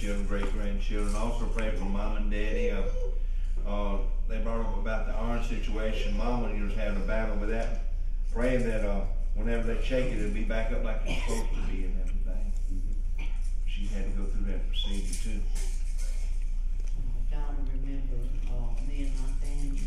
grandchildren, great-grandchildren. Also pray for Mom and Daddy. They brought up about the iron situation. Mama was having a battle with that, praying that whenever they shake it, it'll be back up like it's supposed to be and everything. She had to go through that procedure too. I try to remember me and my family.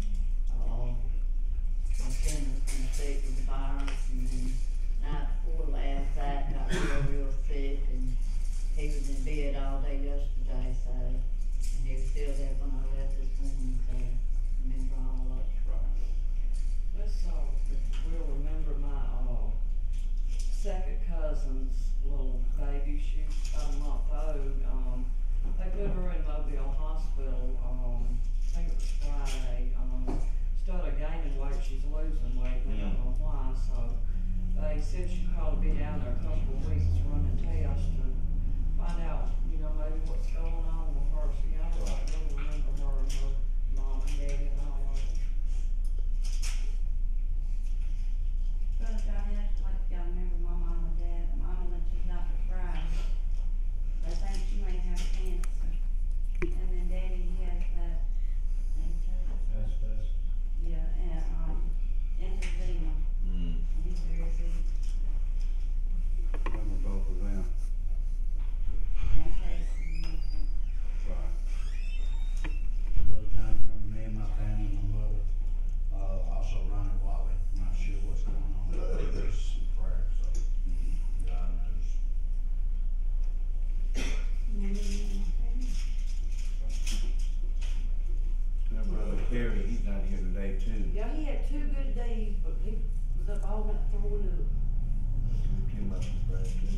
My son was been sick with the virus, and then night before last, Zach got real sick, and he was in bed all day yesterday, so, and he was still there when I left this morning, so remember all of it. Right. We'll remember my second cousin's little baby. She was about a month old. They put her in Mobile Hospital, I think it was Friday. Started gaining weight, she's losing weight, we don't know why, so they said she probably be down there a couple of weeks running tests to find out, maybe what's going on with her. So I really remember her and her mom and daddy and all of it. Brother Johnny, I'd like y'all to remember my mom and dad. Mama went to Dr. Fry. They think she may have cancer. And then Daddy, he has that. Yeah, and emphysema. He's very sick. Remember both of them. Okay. Right. Brother John, remember me and my family, my mother, also Ronnie Wally. I'm not sure what's going on. There's some prayer, so God knows. Remember me and my family? My brother Terry, he's not here today too. Yeah, he had 2 good days, but he was up all night throwing up. Too much of prayer too.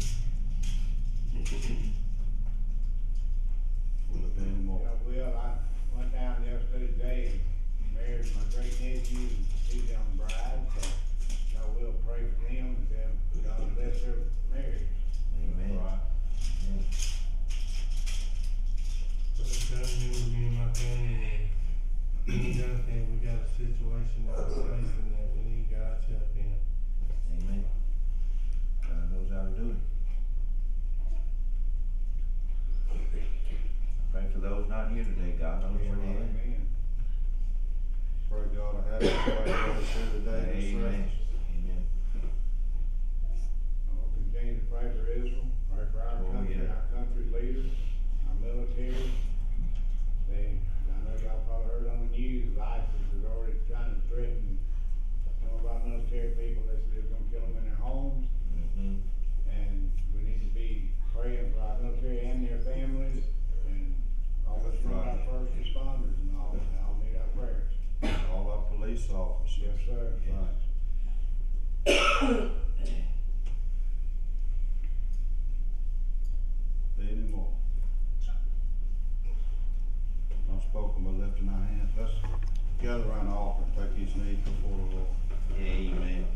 Will there be any more? I went down yesterday and married my great nephew, and he's young bride, so I will pray for them and then God bless their marriage. Amen. Right. Me and my family, we got a situation that we're facing that we need God's help in. Amen. God knows how to do it. Pray for those not here today. God knows where they are. Amen. Pray God to have everybody with us here today. Amen. Amen. I'll continue to pray for Israel, pray for our country, yeah. our country's leaders, our military. I know y'all probably heard on the news, ISIS is already trying to threaten some of our military people. They said they're gonna kill them in their homes. And we need to be praying for our military and their families, and always for our first responders and all. They all need our prayers. All our police officers. Yes, sir. Right. Any more? Unspoken but lifting our hands. Let's gather around the altar and take these knees before the Lord. Amen.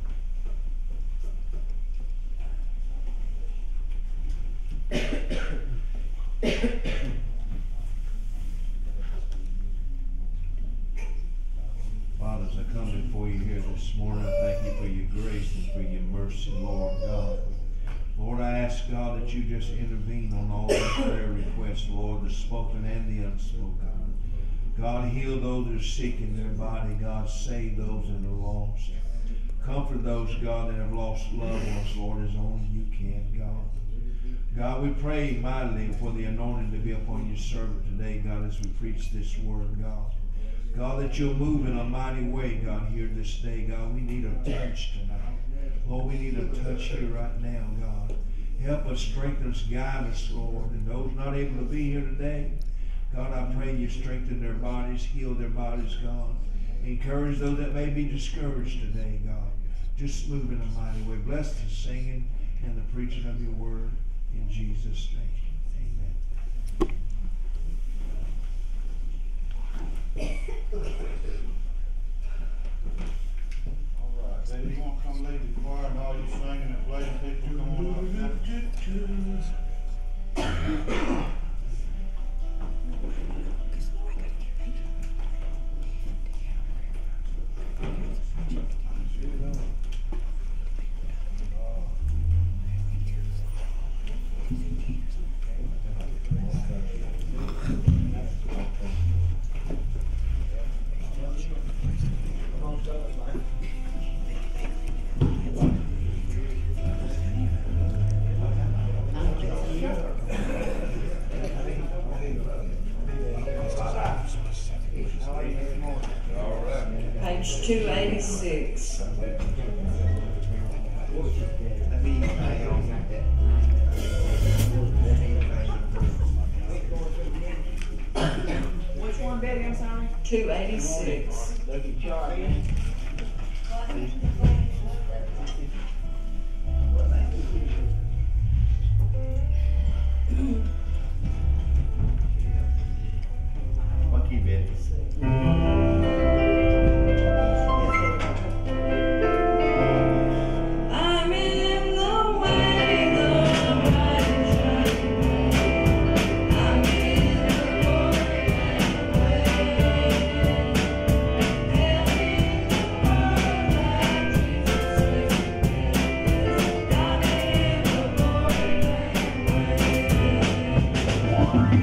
Father, as I come before you here this morning, I thank you for your grace and for your mercy, Lord God. Lord, I ask, God, that you just intervene on all these prayer requests, Lord, the spoken and the unspoken. God, heal those that are sick in their body. God, save those that are lost. Comfort those, God, that have lost loved ones, Lord, as only you can, God. God, we pray mightily for the anointing to be upon your servant today, God, as we preach this word, God. God, that you'll move in a mighty way, God, here this day, God. We need a touch tonight. Lord, we need a touch here right now, God. Help us, strengthen us, guide us, Lord. And those not able to be here today, God, I pray you strengthen their bodies, heal their bodies, God. Encourage those that may be discouraged today, God. Just move in a mighty way. Bless the singing and the preaching of your word. In Jesus' name, amen. All right, David, you want to come lead the choir and all you singing and playing people come on up? 286. Which one, Betty, I'm sorry? 286. Look at Charlie. What you bet? I'm in the way, the light is shining. I'm in the glory and way. Held in the world like Jesus lives. I'm in the glory and way.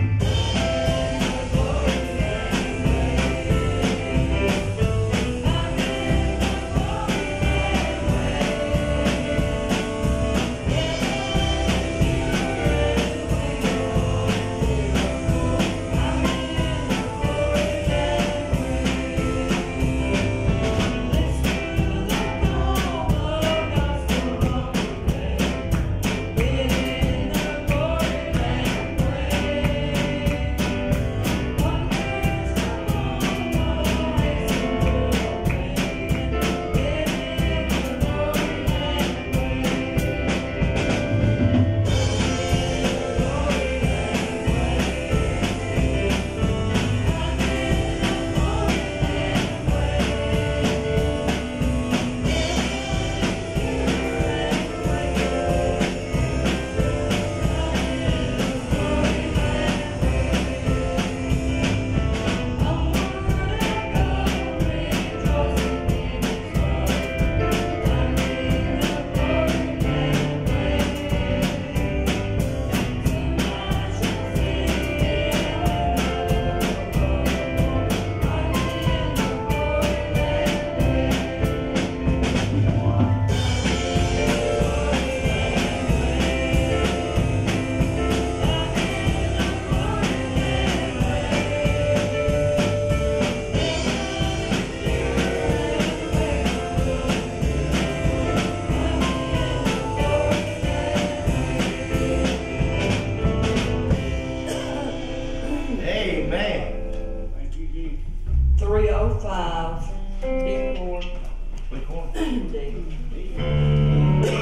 Amen. Thank you, Jesus. 305. D4. Which one? D.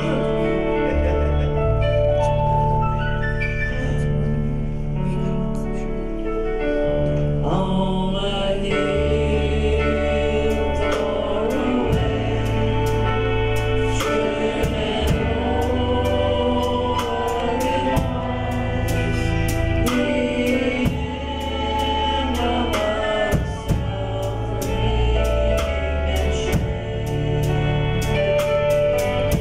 On a hill far away, stood an old rugged house. He and the suffering and shame.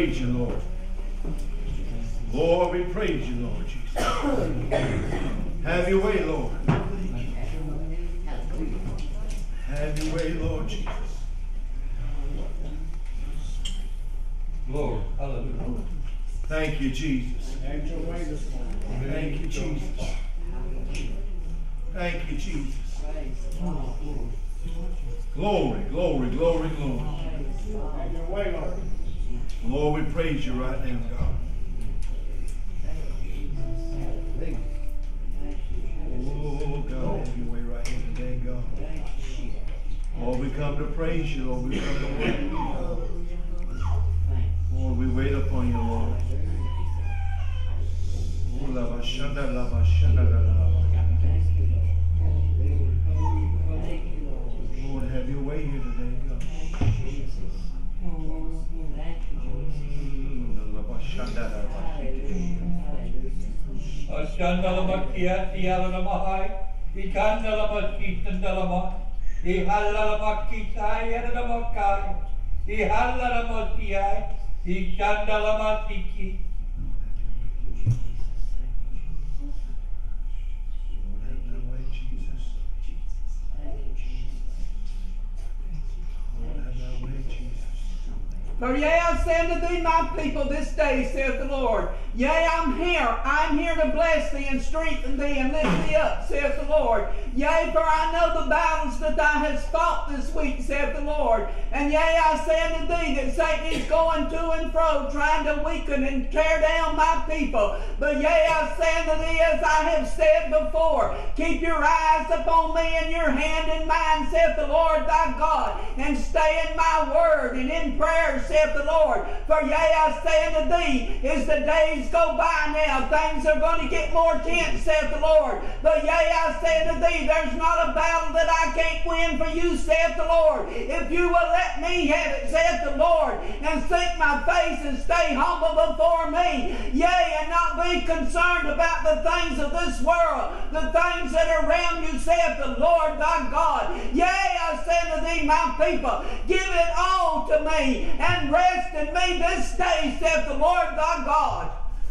praise you, Lord. Lord, we praise you, Lord Jesus. Have your way, Lord. Have your way, Lord Jesus. Lord, hallelujah. Thank you, Jesus. Have your way this morning. Thank you, Jesus. Thank you, Jesus. Glory, glory, glory, glory. Have your way, Lord. Lord, we praise you right now, God. Oh, God, have your way right here today, God. Lord, we come to praise you, Lord. We come to worship you, God. Lord, we wait upon you, Lord. Oh, lava shanda, lava shanda, lava. Lord, have your way here today, God. Lava shanda, lava. Ashandalamakia, Tialamahai, Ikandalamakia, Tandalama, Ihalamakia, Yadamakai, Ihalamakia, Ishandalamatiki. Lord, have your way, Jesus. Lord, have your way, Jesus. For yea, I say unto thee, my people, this day, saith the Lord. Yea, I'm here to bless thee and strengthen thee and lift thee up, saith the Lord. Yea, for I know the battles that thou hast fought this week, saith the Lord. And yea, I say unto thee that Satan is going to and fro, trying to weaken and tear down my people. But yea, I say unto thee, as I have said before, keep your eyes upon me and your hand in mine, saith the Lord thy God, and stay in my word and in prayer, saith the Lord. For yea, I say unto thee, as the days go by now, things are going to get more tense, saith the Lord. But yea, I say unto thee, there's not a battle that I can't win for you, saith the Lord. If you will let me have it, saith the Lord, and seek my face and stay humble before me, yea, and not be concerned about the things of this world, the things that are around you, saith the Lord thy God. Yea, I say unto thee, my people, give it all to me, and rest in me this day, saith the Lord thy God.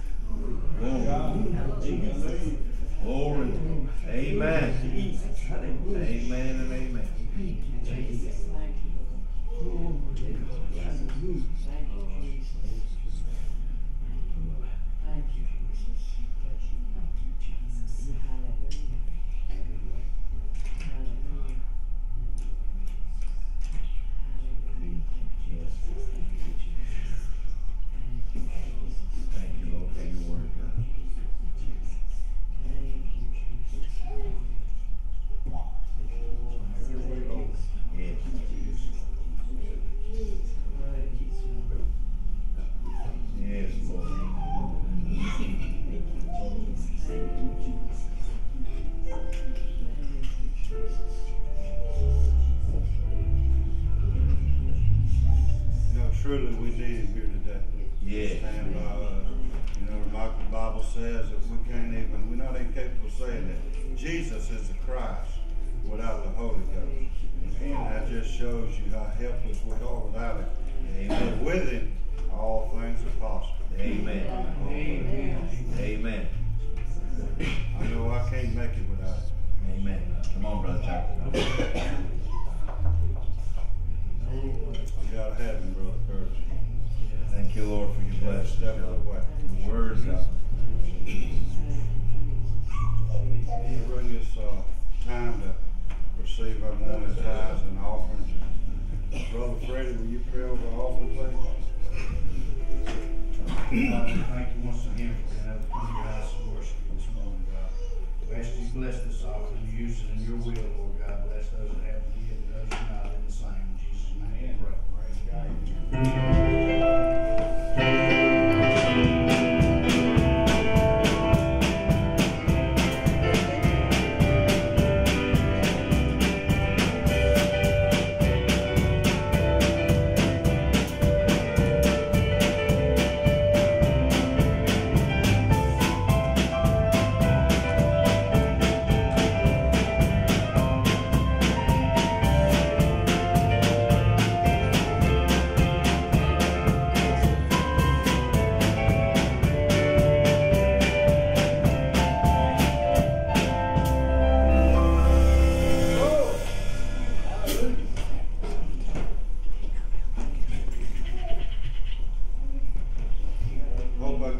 Glory. Amen. Amen and amen. Thank you, Lord, for your word, God. Yes. Yes, Lord. You know, truly we need him here today. Yeah. Stand by us. You know, like the Bible says that we're not even capable of saying that Jesus is the Christ without the Holy Ghost. And that just shows you how helpless we are without it. Amen. But with him, all things are possible. Amen. Amen. I know I can't make it without it. Amen. Come on, Brother Chuck. I gotta have him, Brother Curtis. Thank you, Lord, for your blessings. Step away. Your word, God. We bring this time to receive our morning tithes and offerings. Brother Freddie, will you pray over the offering, please? Father, thank you once again for being able to come to your house and worship you this morning, God. We ask you to bless this offering, you use it in your will, Lord God. Bless those that have to give and those that are not in the same. In Jesus' name, we pray. Praise God.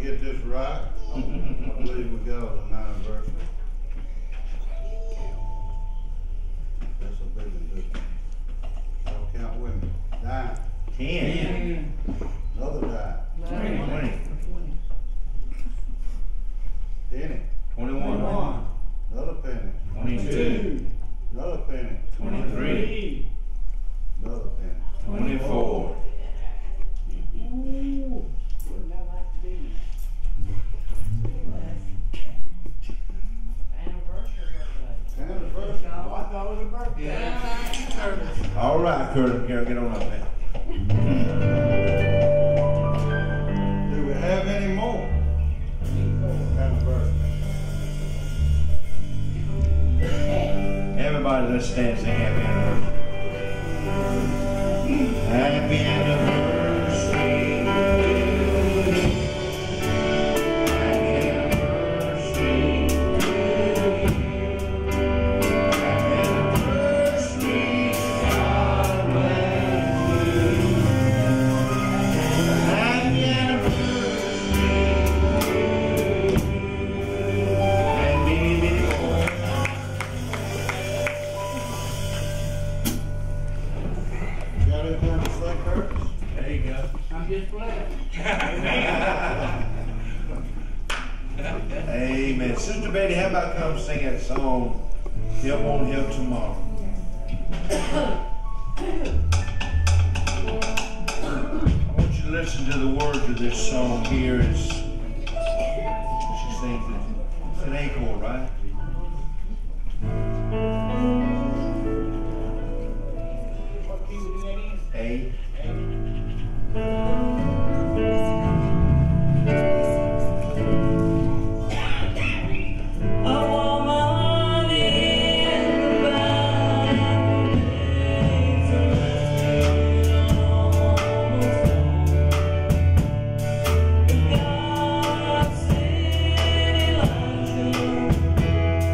get this right, I believe we got an anniversary. That's a big one, too. Y'all count with me. 9. 10. Another dime. 20. penny. 21. Another penny. 22. Another penny. 23. Another penny. 24. Anniversary. All right, Curtis, Carol, get on up there. Do we have any more? Anniversary. Everybody, let's stand and sing happy anniversary. Happy anniversary. Got anything to say, Curtis? There you go. I'm just blessed. Amen. Sister Betty, how about come sing that song, Help Won't Help Tomorrow? I want you to listen to the words of this song here. She sings it. It's an A chord, right? A. God said, Elijah,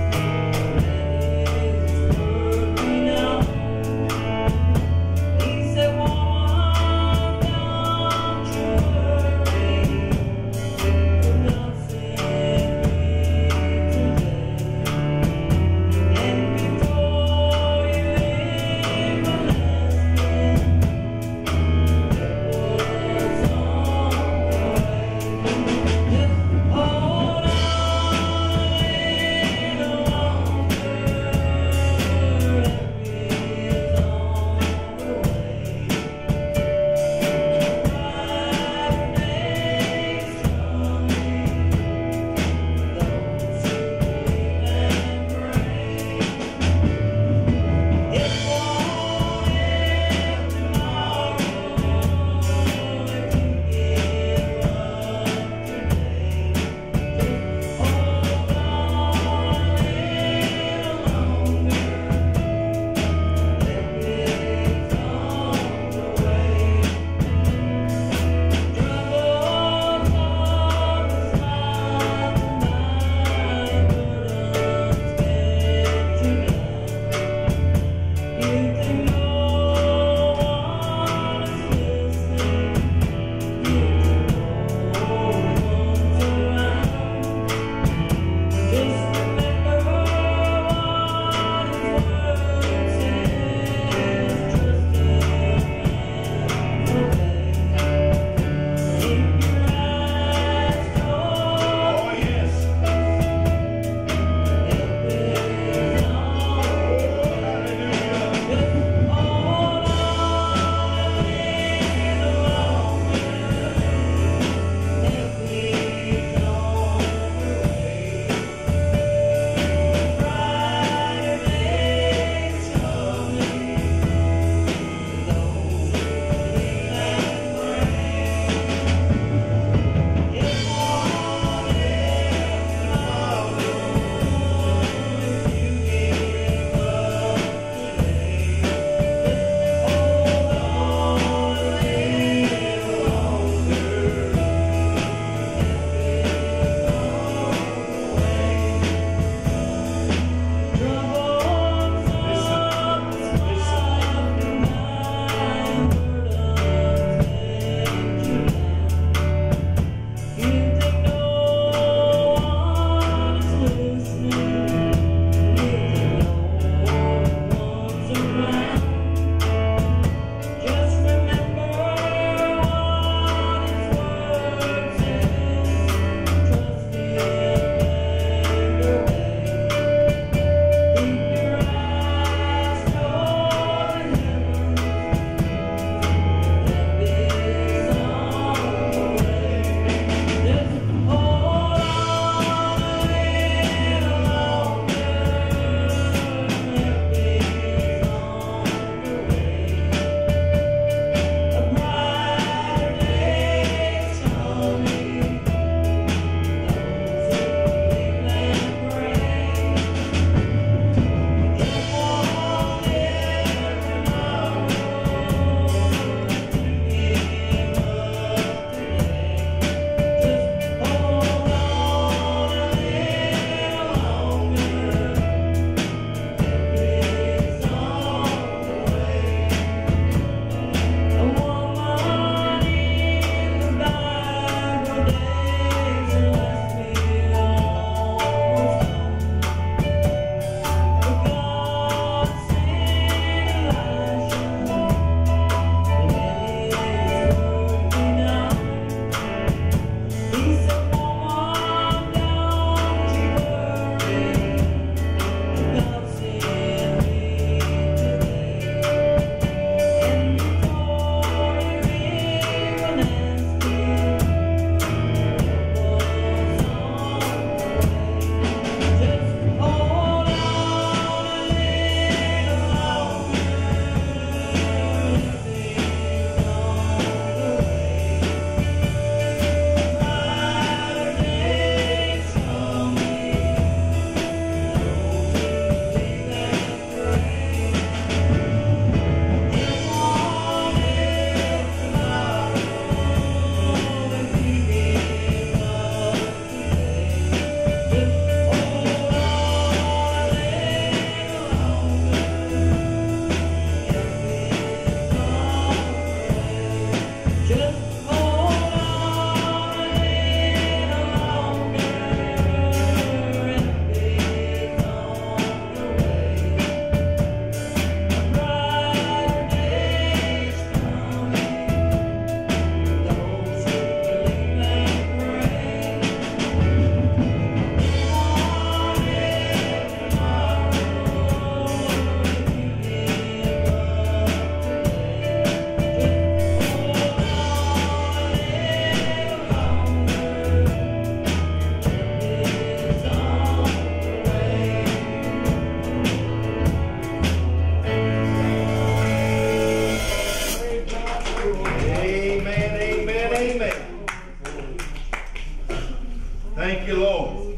Thank you, Lord.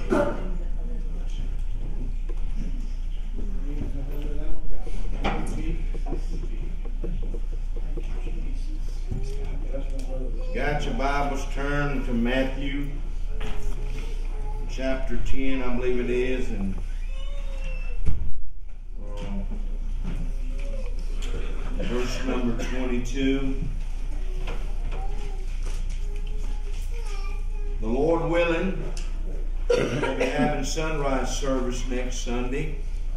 Got your Bibles turned to Matthew chapter 10, I believe it is, and verse number 22. The Lord willing, we'll be having sunrise service next Sunday.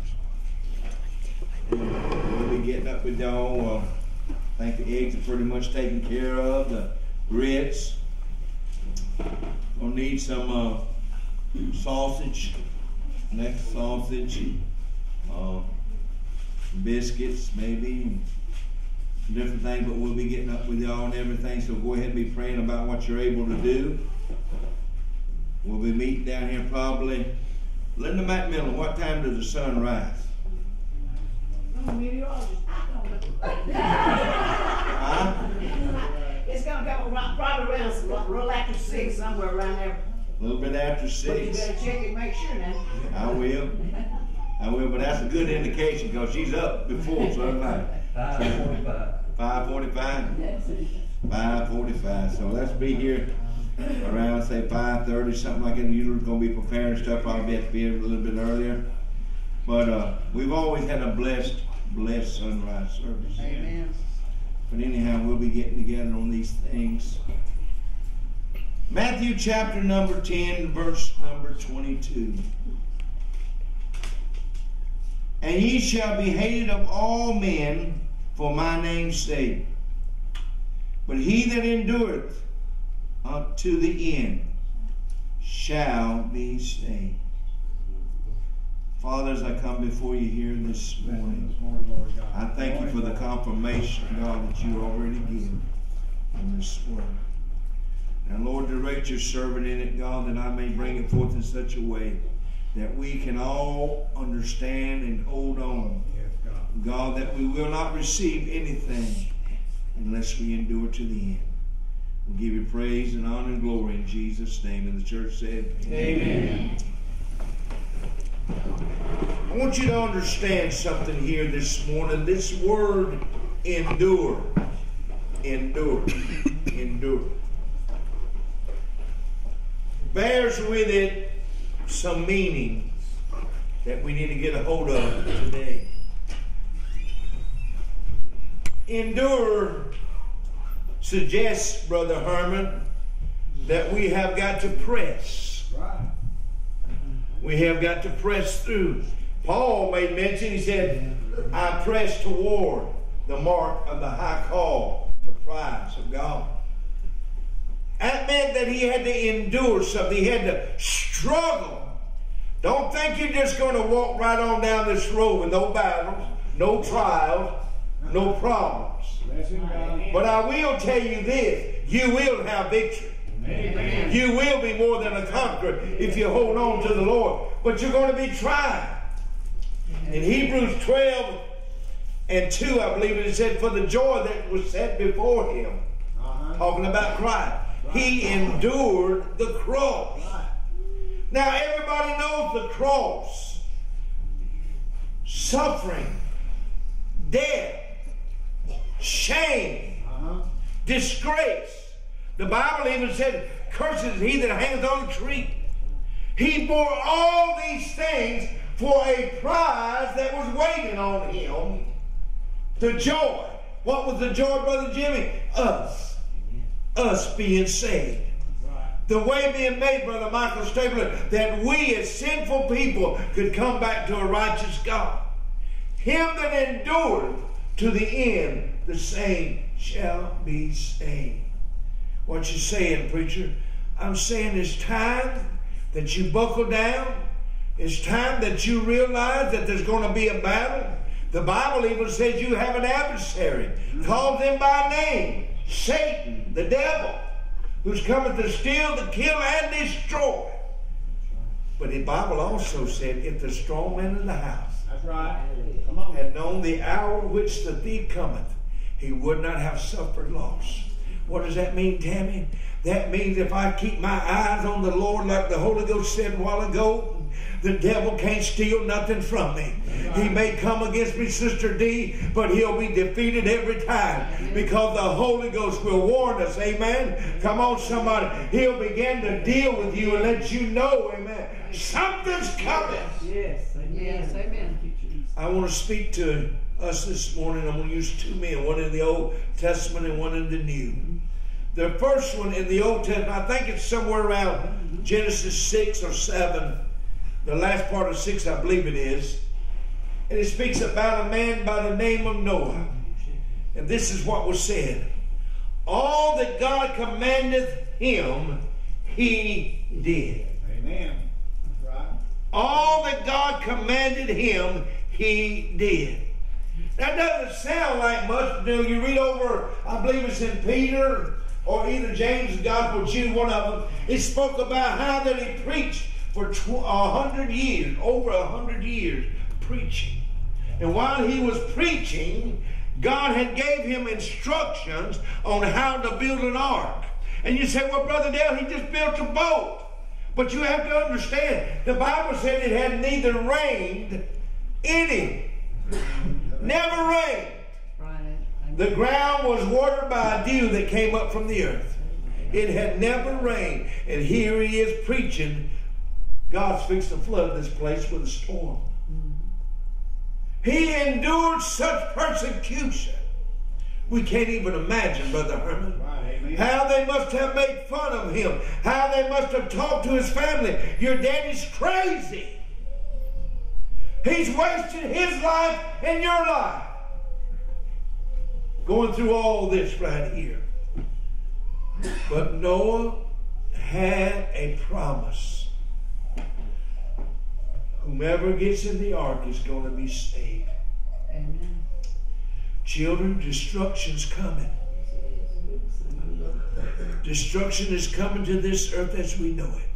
We'll be getting up with y'all. I think the eggs are pretty much taken care of. The grits. We'll need some sausage, next sausage, biscuits maybe, different things, but we'll be getting up with y'all and everything, so go ahead and be praying about what you're able to do. We'll be meeting down here probably. Linda McMillan, what time does the sun rise? It's gonna go probably around a little after 6, somewhere around there. A little bit after 6. But you better check and make sure now. I will, but that's a good indication because she's up before sunlight. 5:45. 5:45? 5:45. So let's be here around, say, 5:30, something like that. Usually we're going to be preparing stuff. Probably have to be a little bit earlier. But we've always had a blessed sunrise service. Amen. But anyhow, we'll be getting together on these things. Matthew chapter number 10, verse number 22. And ye shall be hated of all men for my name's sake. But he that endureth unto the end shall be saved. Father, as I come before you here this morning, I thank you for the confirmation, God, that you already give in this word. And Lord, direct your servant in it, God, that I may bring it forth in such a way that we can all understand and hold on. God, that we will not receive anything unless we endure to the end. We'll give you praise and honor and glory in Jesus' name. And the church said, Amen. I want you to understand something here this morning. This word, endure. Endure. Endure. Bears with it some meanings that we need to get a hold of today. Endure suggests, Brother Herman, that we have got to press. Right. We have got to press through. Paul made mention, he said, I press toward the mark of the high call, the prize of God. That meant that he had to endure something. He had to struggle. Don't think you're just going to walk right on down this road with no battles, no trials, no problems. But I will tell you this, you will have victory. Amen. You will be more than a conqueror if you hold on to the Lord. But you're going to be tried. In Hebrews 12 and 2, I believe it said, for the joy that was set before him, talking about Christ, he endured the cross. Now everybody knows the cross. Suffering, death, shame, disgrace. The Bible even said, cursed is he that hangs on the tree. He bore all these things for a prize that was waiting on him. The joy. What was the joy, Brother Jimmy? Us. Us being saved. The way being made, Brother Michael Stapler, that we as sinful people could come back to a righteous God. Him that endured to the end, the same shall be saved. What you saying, preacher? I'm saying it's time that you buckle down. It's time that you realize that there's going to be a battle. The Bible even says you have an adversary. Calls him by name. Satan, the devil, who's coming to steal, to kill, and destroy. But the Bible also said, if the strong man in the house had known the hour which the thief cometh, he would not have suffered loss. What does that mean, Tammy? That means if I keep my eyes on the Lord, like the Holy Ghost said a while ago, the devil can't steal nothing from me. He may come against me, Sister D, but he'll be defeated every time because the Holy Ghost will warn us. Amen. Come on, somebody. He'll begin to deal with you and let you know, amen, something's coming. Yes, amen. Yes, amen. Thank you, Jesus. I want to speak to us this morning. I'm going to use two men, one in the Old Testament and one in the New. The first one in the Old Testament, I think it's somewhere around Genesis 6 or 7. The last part of 6, I believe it is. And it speaks about a man by the name of Noah. And this is what was said. All that God commandeth him, he did. Amen. That's right. All that God commanded him, he did. That doesn't sound like much. You read over, I believe it's in Peter or either James' Gospel, Jude, one of them. It spoke about how that he preached for 100 years, over 100 years, preaching. And while he was preaching, God had gave him instructions on how to build an ark. And you say, well, Brother Dale, he just built a boat. But you have to understand, the Bible said it had neither rained any. Never rained. Right. The ground was watered by a dew that came up from the earth. It had never rained. And here he is preaching. God's fixed to flood this place with a storm. He endured such persecution. We can't even imagine, Brother Herman, how they must have made fun of him, how they must have talked to his family. Your daddy's crazy. He's wasted his life and your life. Going through all this right here. But Noah had a promise. Whomever gets in the ark is going to be saved. Amen. Children, destruction's coming. Destruction is coming to this earth as we know it.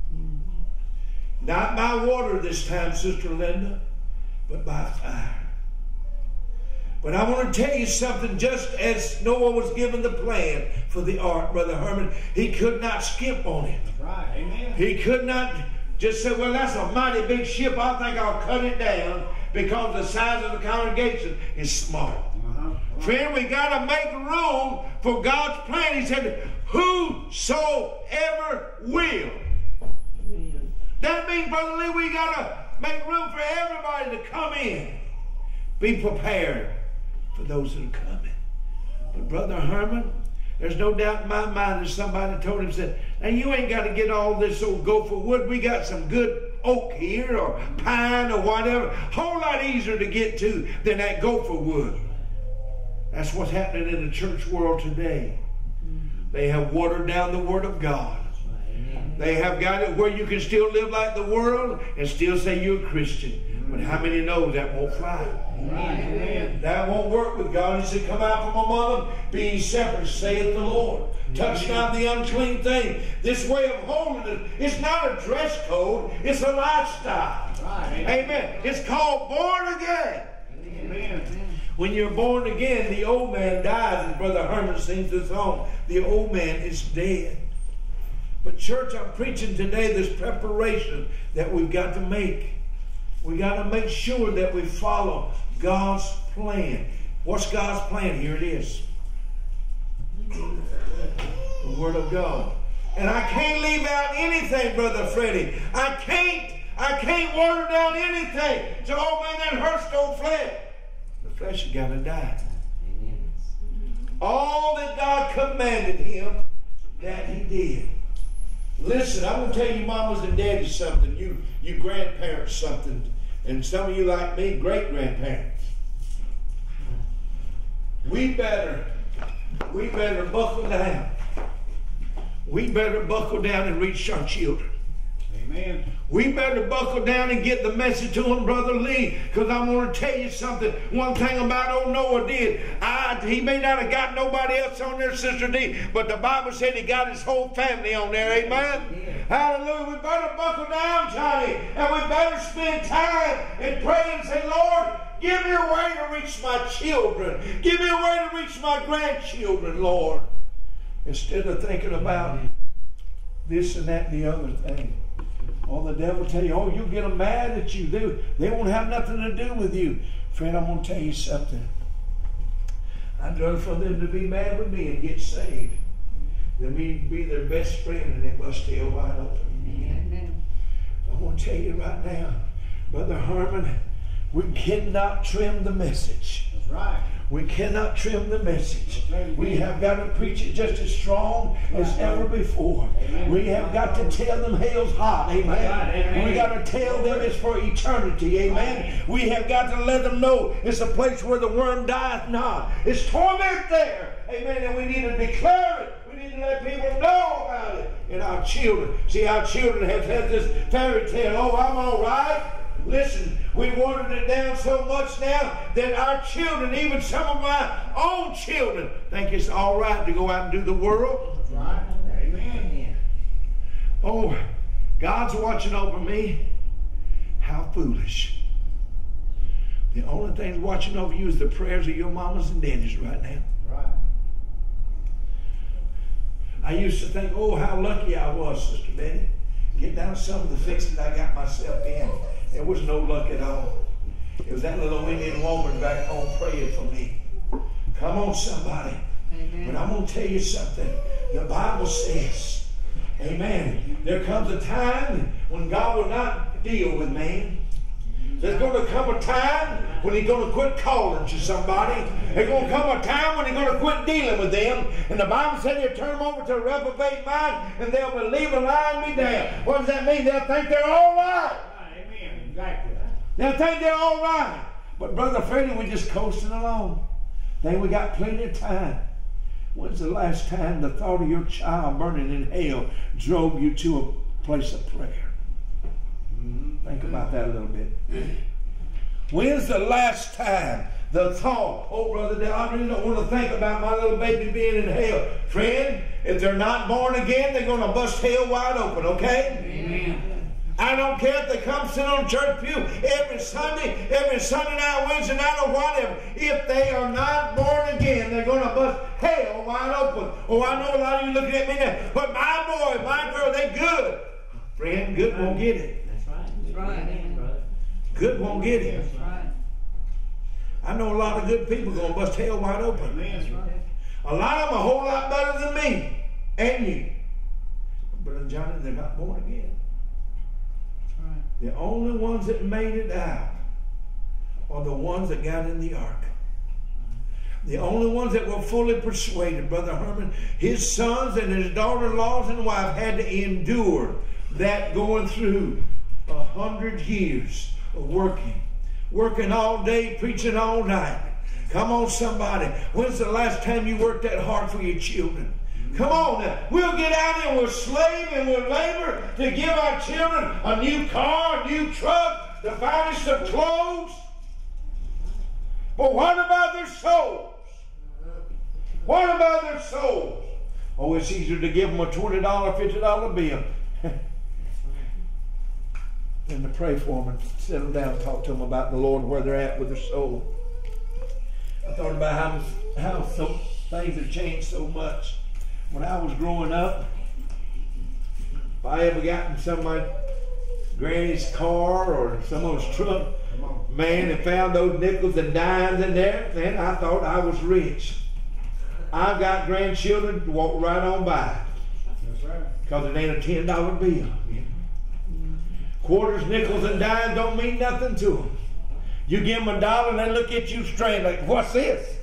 Not by water this time, Sister Linda, but by fire. But I want to tell you something. Just as Noah was given the plan for the ark, Brother Herman, he could not skip on it. That's right. Amen. He could not just say, well, that's a mighty big ship. I think I'll cut it down because the size of the congregation is small. Friend, we got to make room for God's plan. He said, whosoever will. That means, Brother Lee, we got to make room for everybody to come in. Be prepared for those that are coming. But Brother Herman, there's no doubt in my mind that somebody told him, said, now you ain't got to get all this old gopher wood. We got some good oak here or pine or whatever. Whole lot easier to get to than that gopher wood. That's what's happening in the church world today. They have watered down the Word of God. They have got it where you can still live like the world and still say you're a Christian. But how many know that won't fly? Amen. That won't work with God. He said, come out from among them, be ye separate, saith the Lord. Touch not the unclean thing. This way of holiness, it's not a dress code, it's a lifestyle. Amen. It's called born again. Amen. When you're born again, the old man dies, and Brother Herman sings this song, the old man is dead. But church, I'm preaching today this preparation that we've got to make. We got to make sure that we follow God's plan. What's God's plan? Here it is. The Word of God. And I can't leave out anything, Brother Freddie. I can't water down anything. So, oh man, that hurts no flesh. The flesh has got to die. All that God commanded him, that he did. Listen, I'm going to tell you mamas and daddies something, you grandparents something, and some of you like me, great-grandparents. We better buckle down. We better buckle down and reach our children. Amen. We better buckle down and get the message to them, Brother Lee, because I want to tell you something. One thing about old Noah did, he may not have got nobody else on there, Sister D, but the Bible said he got his whole family on there. Amen? Yeah. Hallelujah. We better buckle down, Johnny, and we better spend time and pray and say, Lord, give me a way to reach my children. Give me a way to reach my grandchildren, Lord. Instead of thinking about this and that and the other thing. Oh, the devil tell you, oh, you get them mad at you. They won't have nothing to do with you. Friend, I'm going to tell you something. I'd rather for them to be mad with me and get saved than me be their best friend and they bust hell wide open. Amen. I want to tell you right now, Brother Harmon, we cannot trim the message. That's right. We cannot trim the message. We have got to preach it just as strong as ever before. We have got to tell them hell's hot. Amen. We got to tell them it's for eternity. Amen. We have got to let them know it's a place where the worm dieth not. It's torment there. Amen. And we need to declare it. We need to let people know about it. And our children. See, our children have had this fairy tale. Oh, I'm all right. Listen, we watered it down so much now that our children, even some of my own children, think it's all right to go out and do the world. That's right. Amen. Oh, God's watching over me. How foolish. The only thing watching over you is the prayers of your mamas and daddies right now. Right. I used to think, oh, how lucky I was, Sister Betty. Get down some of the fixes I got myself in. There was no luck at all. It was that little Indian woman back home praying for me. Come on, somebody. Amen. But I'm going to tell you something. The Bible says, amen, there comes a time when God will not deal with man. There's going to come a time when He's going to quit calling to somebody. There's going to come a time when He's going to quit dealing with them. And the Bible said He'll turn them over to a reprobate mind and they'll believe and lie me down. What does that mean? They'll think they're all right. Amen. Exactly. They'll think they're all right. But Brother Freddie, we're just coasting along. Think we got plenty of time. When's the last time the thought of your child burning in hell drove you to a place of prayer? Think about that a little bit. When's the last time the thought, oh, Brother Dale, I really don't want to think about my little baby being in hell. Friend, if they're not born again, they're going to bust hell wide open, okay? Amen. I don't care if they come sit on church pew every Sunday night, Wednesday night, or whatever. If they are not born again, they're going to bust hell wide open. Oh, I know a lot of you looking at me now, but my boy, my girl, they good. Friend, good won't get it. That's right. Good won't get it. That's right. I know a lot of good people going to bust hell wide open. That's right. A lot of them a whole lot better than me and you. But Johnny, they're not born again. Right. The only ones that made it out are the ones that got in the ark. The only ones that were fully persuaded, Brother Herman, his sons and his daughter-in-laws and wife had to endure that going through 100 years of working all day, preaching all night. Come on, somebody. When's the last time you worked that hard for your children? Come on now. We'll get out and we'll slave and we'll labor to give our children a new car, a new truck, the finest of clothes. But what about their souls? What about their souls? Oh, it's easier to give them a $20, $50 bill than to pray for them and sit them down and talk to them about the Lord and where they're at with their soul. I thought about how things have changed so much. When I was growing up, if I ever got in some of my granny's car or someone's truck, man, and found those nickels and dimes in there, man, I thought I was rich. I've got grandchildren to walk right on by. That's right. Because it ain't a $10 bill. Quarters, nickels, and dimes don't mean nothing to them. You give them $1 and they look at you strange like, what's this?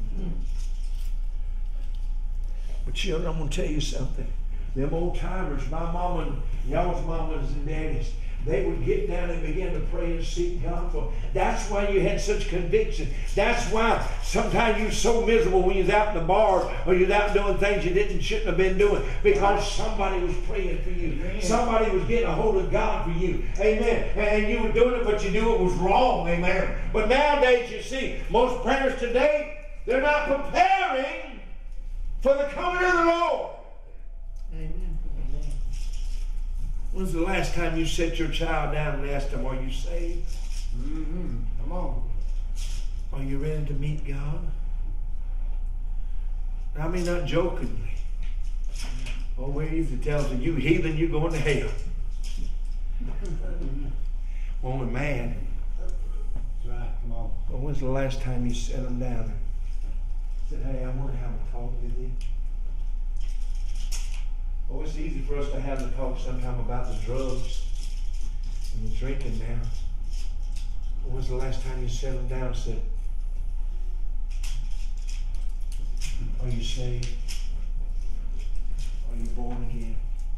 But children, I'm going to tell you something. Them old timers, my mama and y'all's mamas and daddies, they would get down and begin to pray and seek God for. That's why you had such conviction. That's why sometimes you're so miserable when you're out in the bars or you're out doing things you shouldn't have been doing, because somebody was praying for you. Amen. Somebody was getting a hold of God for you. Amen. And you were doing it, but you knew it was wrong. Amen. But nowadays, you see, most parents today, they're not preparing for the coming of the Lord. Amen. When's the last time you set your child down and asked them, are you saved? Come on. Are you ready to meet God? I mean, not jokingly. Oh, we used to tell us, you heathen, you going to hell. When we're mad. That's right, come on. Well, when's the last time you sat them down and said, hey, I want to have a talk with you? Oh, it's easy for us to have the talk sometime about the drugs and the drinking now. When was the last time you sat them down and said, are you saved? Are you born again?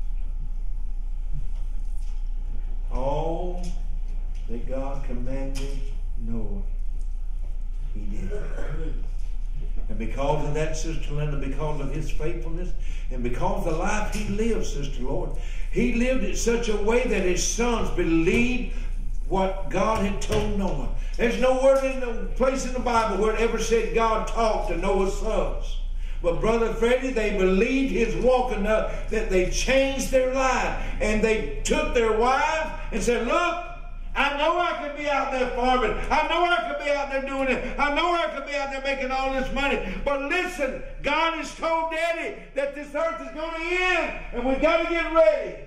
All that God commanded Noah, he did. And because of that, Sister Linda, because of his faithfulness, and because of the life he lived, Sister Lord, he lived in such a way that his sons believed what God had told Noah. There's no word in the place in the Bible where it ever said God talked to Noah's sons. But Brother Freddie, they believed his walk enough that they changed their life. And they took their wives and said, look, I know I could be out there farming. I know I could be out there doing it. I know I could be out there making all this money. But listen, God has told Daddy that this earth is going to end. And we've got to get ready.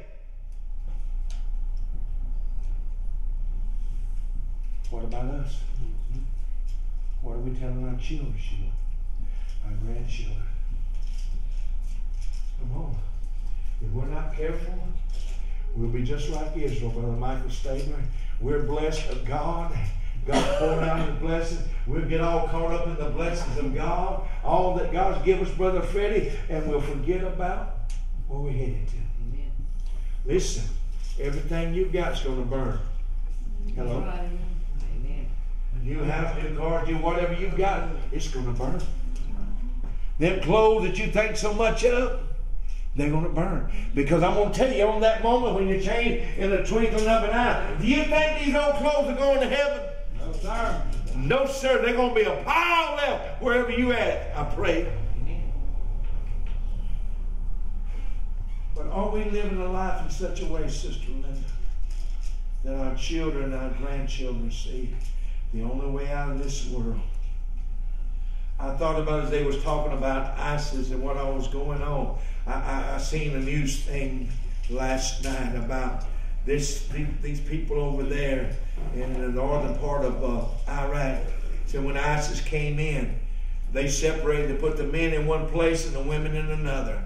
What about us? What are we telling our children, Sheila? Our grandchildren? Come on. If we're not careful, we'll be just like Israel, Brother Michael Stabler. We're blessed of God. God poured out His blessings. We'll get all caught up in the blessings of God, all that God's given us, Brother Freddie, and we'll forget about where we're headed to. Amen. Listen, everything you've got's going to burn. Hello? Amen. New house, new cars, new whatever you've got, it's going to burn. Them clothes that you think so much of, they're going to burn. Because I'm going to tell you, on that moment when you change in the twinkling of an eye, do you think these old clothes are going to heaven? No, sir. No, sir. They're going to be a pile left wherever you at, I pray. But are we living a life in such a way, Sister Linda, that our children and our grandchildren see the only way out of this world? I thought about as they was talking about ISIS and what all was going on. I seen a news thing last night about these people over there in the northern part of Iraq. So when ISIS came in, they separated, they put the men in one place and the women in another.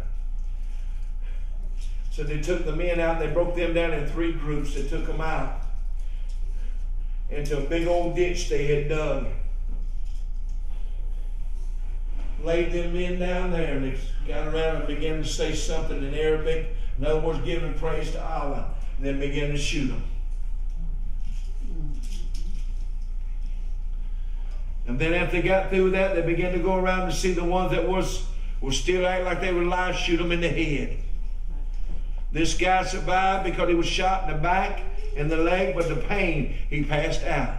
So they took the men out and they broke them down in 3 groups. They took them out into a big old ditch they had dug. Laid them men down there, and they got around and began to say something in Arabic. In other words, giving praise to Allah. And then began to shoot them. And then after they got through that, they began to go around to see the ones that were still acting like they were alive, shoot them in the head. This guy survived because he was shot in the back and the leg, but the pain, he passed out.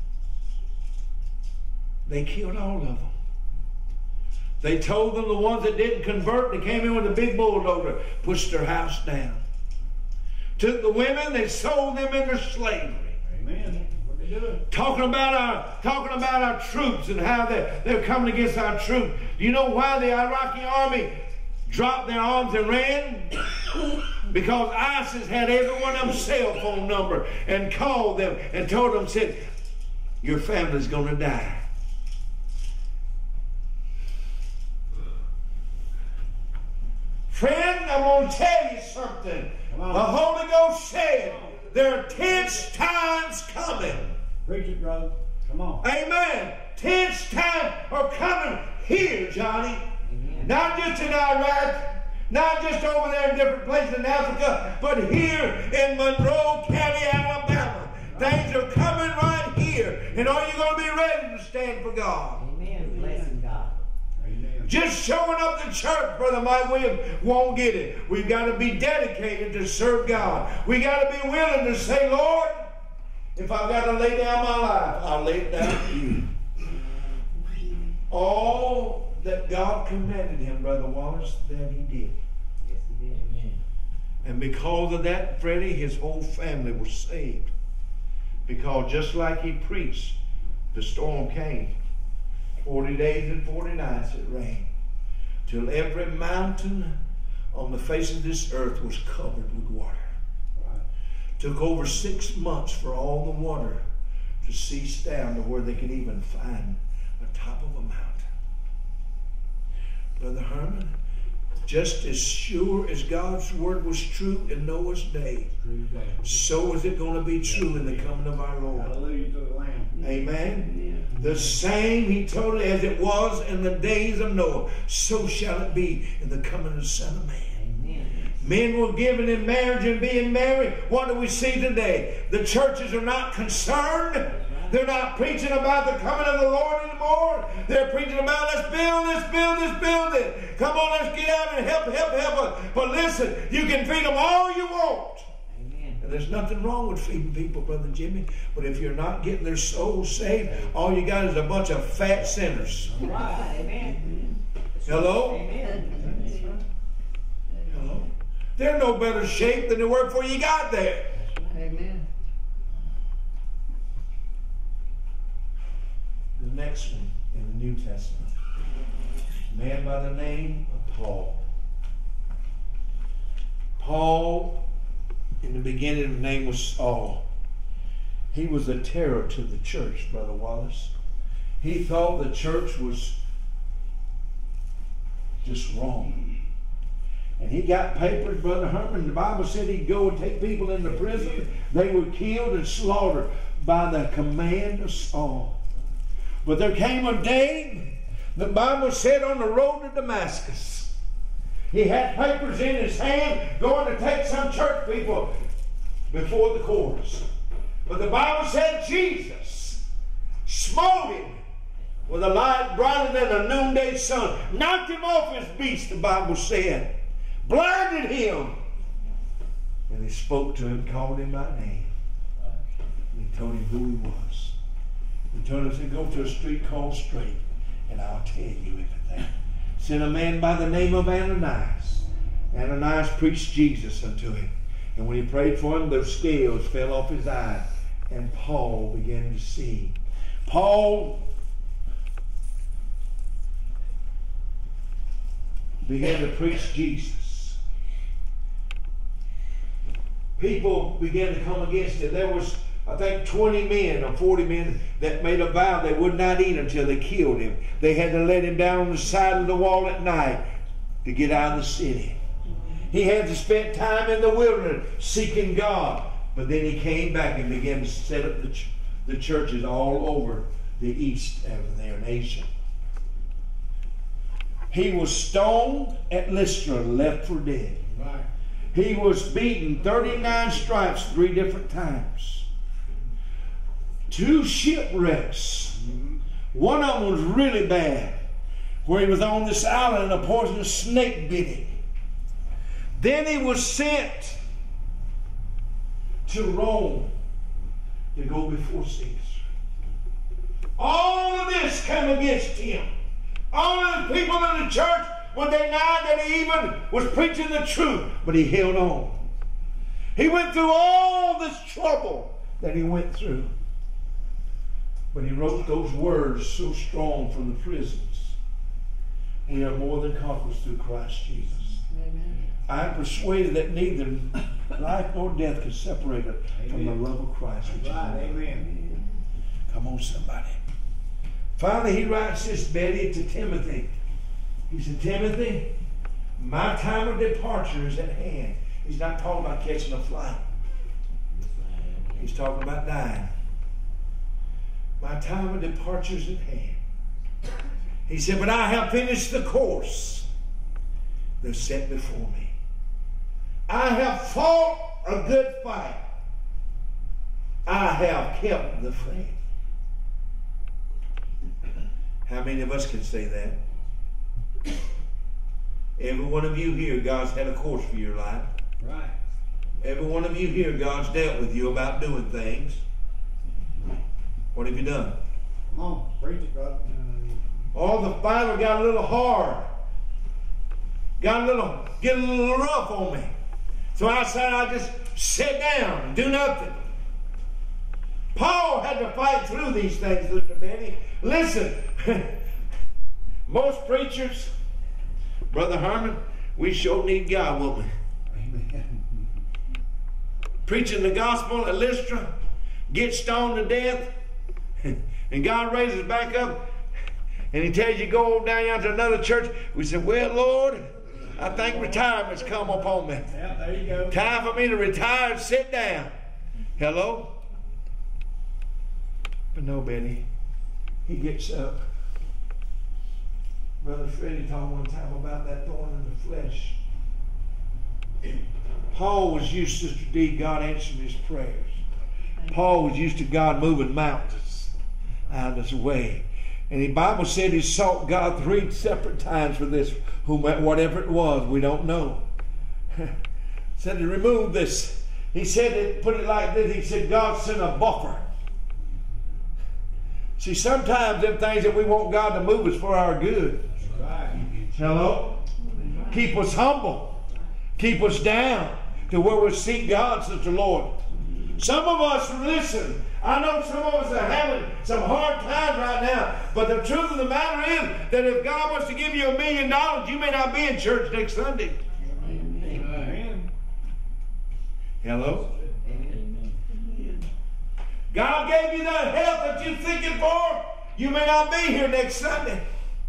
They killed all of them. They told them the ones that didn't convert, they came in with a big bulldozer, pushed their house down. Took the women, they sold them into slavery. Amen. What they doing? Talking about our troops and how they're coming against our troops. Do you know why the Iraqi army dropped their arms and ran? Because ISIS had every one of them cell phone number and called them and told them, said, your family's going to die. Friend, I'm going to tell you something. The Holy Ghost said there are tense times coming. Preach it, brother. Come on. Amen. Tense times are coming here, Johnny. Amen. Not just in Iraq, not just over there in different places in Africa, but here in Monroe County, Alabama. Things are coming right here. And are you going to be ready to stand for God? Amen. Blessing God. Just showing up to church, Brother Mike Williams, won't get it. We've got to be dedicated to serve God. We got to be willing to say, Lord, if I've got to lay down my life, I'll lay it down for you. All that God commanded him, Brother Wallace, that he did. Yes, he did. Amen. And because of that, Freddie, his whole family was saved. Because just like he preached, the storm came. 40 days and 40 nights it rained, till every mountain on the face of this earth was covered with water. Took over 6 months for all the water to cease down to where they could even find the top of a mountain. Brother Herman, just as sure as God's word was true in Noah's day, so is it going to be true in the coming of our Lord. Hallelujah to the Lamb. Amen. The same, he told it, as it was in the days of Noah, so shall it be in the coming of the Son of Man. Men were given in marriage and being married. What do we see today? The churches are not concerned. They're not preaching about the coming of the Lord anymore. They're preaching about, let's build this building. Come on, let's get out and help us. But listen, you can feed them all you want. Amen. And there's nothing wrong with feeding people, Brother Jimmy. But if you're not getting their souls saved, all you got is a bunch of fat sinners. Right. Amen. Hello? Amen. Hello? They're no better shape than they were before you got there. Amen. The next one in the New Testament, a man by the name of Paul. Paul, in the beginning, his name was Saul. He was a terror to the church, Brother Wallace. He thought the church was just wrong. And he got papers, Brother Herman. The Bible said he'd go and take people into prison. They were killed and slaughtered by the command of Saul. But there came a day, the Bible said, on the road to Damascus, he had papers in his hand going to take some church people before the courts. But the Bible said Jesus smote him with a light brighter than a noonday sun, knocked him off his beast, the Bible said, blinded him. And he spoke to him, called him by name. And he told him who he was. He told him, said, go to a street called Straight, and I'll tell you everything. Sent a man by the name of Ananias. Ananias preached Jesus unto him. And when he prayed for him, those scales fell off his eyes, and Paul began to see. Paul began to preach Jesus. People began to come against it. There was, I think, 20 men or 40 men that made a vow they would not eat until they killed him. They had to let him down on the side of the wall at night to get out of the city. He had to spend time in the wilderness seeking God. But then he came back and began to set up the churches all over the east of their nation. He was stoned at Lystra, left for dead. Right. He was beaten 39 stripes 3 different times. 2 shipwrecks. One of them was really bad, where he was on this island and a poisonous snake bit him. Then he was sent to Rome to go before Caesar. All of this came against him. All of the people in the church would deny that he even was preaching the truth, but he held on. He went through all this trouble that he went through. But he wrote those words so strong from the prisons. We are more than conquerors through Christ Jesus. Amen. I am persuaded that neither life nor death can separate us from the love of Christ. Right. Amen. Come on, somebody. Finally, he writes this, Betty, to Timothy. He said, Timothy, my time of departure is at hand. He's not talking about catching a flight. He's talking about dying. My time of departure is at hand. He said, but I have finished the course that's set before me. I have fought a good fight. I have kept the faith. How many of us can say that? Every one of you here, God's had a course for your life. Right. Every one of you here, God's dealt with you about doing things. What have you done? Come on, preach it, brother. All the Bible got a little hard. Get a little rough on me. So I said I just sit down and do nothing. Paul had to fight through these things, Mr. Benny. Listen, most preachers, Brother Herman, We sure need God, won't we? Amen. Preaching the gospel at Lystra, get stoned to death, and God raises back up, and he tells you go on down yonder to another church. We said, well, Lord, I think retirement's come upon me. Yeah, there you go. Time for me to retire and sit down. Hello? But no, Betty, he gets up. Brother Freddie told one time about that thorn in the flesh. Paul was used to, Sister D, God answering his prayers. Paul was used to God moving mountains out of his way. And the Bible said he sought God 3 separate times for this, whatever it was, we don't know. Said to remove this. He said it, put it like this, he said, God sent a buffer. See, sometimes them things that we want God to move is for our good. Right. Hello? Keep us humble. Keep us down to where we seek God, Sister Lord. Some of us, listen, I know some of us are having some hard times right now, but the truth of the matter is that if God wants to give you $1 million, you may not be in church next Sunday. Amen. Hello? God gave you that health that you're thinking for, you may not be here next Sunday.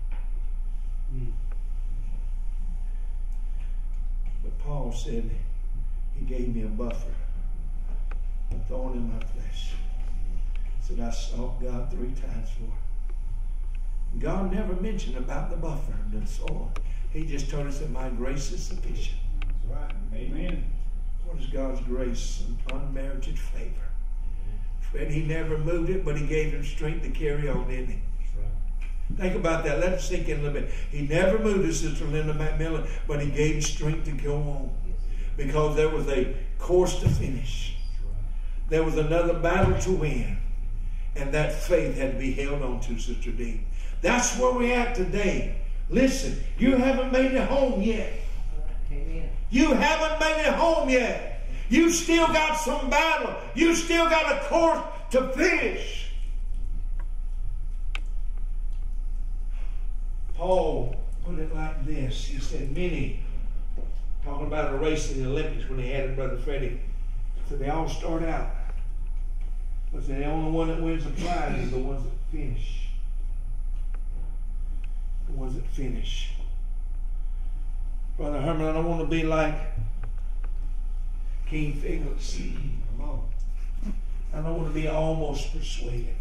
But Paul said he gave me a buffer, a thorn in my flesh. Said I sought God 3 times for it. God never mentioned about the buffer and the sword. He just told us that my grace is sufficient. That's right. Amen. What is God's grace? An unmerited favor. And he never moved it, but he gave him strength to carry on, didn't he? Think about that. Let it sink in a little bit. He never moved it, Sister Linda McMillan, but he gave him strength to go on. Because there was a course to finish. There was another battle to win. And that faith had to be held on to, Sister D. That's where we're at today. Listen, you haven't made it home yet. You haven't made it home yet. You still got some battle. You still got a course to finish. Paul put it like this. He said, many, talking about a race in the Olympics when he had it, Brother Freddie, so they all start out. But the only one that wins the prize is the ones that finish. The ones that finish. Brother Herman, I don't want to be like King Felix. Come on. I don't want to be almost persuaded.